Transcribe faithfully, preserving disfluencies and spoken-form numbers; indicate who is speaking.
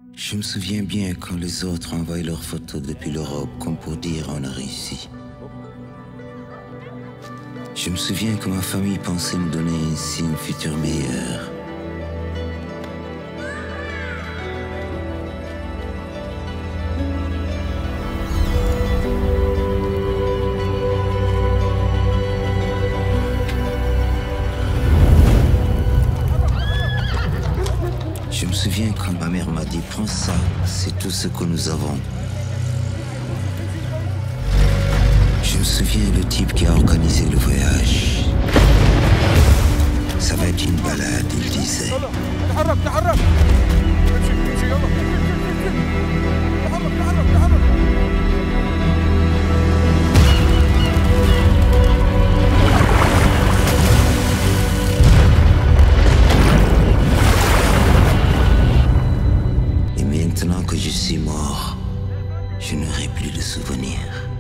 Speaker 1: Je me souviens bien quand les autres envoyaient leurs photos depuis l'Europe comme pour dire on a réussi. Je me souviens que ma famille pensait me donner ainsi une future meilleure. Je me souviens quand ma mère m'a dit « Prends ça, c'est tout ce que nous avons ». Je me souviens le type qui a organisé le voyage. Ça va être une balade, il disait. Et maintenant que je suis mort, je n'aurai plus de souvenirs.